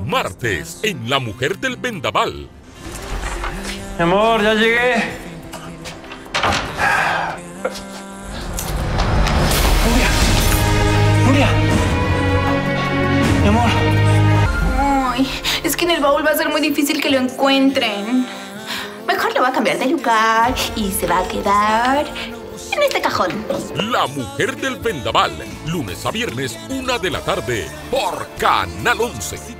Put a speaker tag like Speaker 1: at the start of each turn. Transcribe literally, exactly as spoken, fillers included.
Speaker 1: Martes, en La Mujer del Vendaval.
Speaker 2: Mi amor, ya llegué. Nuria. Nuria. Mi amor.
Speaker 3: Ay, es que en el baúl va a ser muy difícil que lo encuentren. Mejor lo va a cambiar de lugar y se va a quedar en este cajón.
Speaker 1: La Mujer del Vendaval, lunes a viernes, una de la tarde, por Canal once.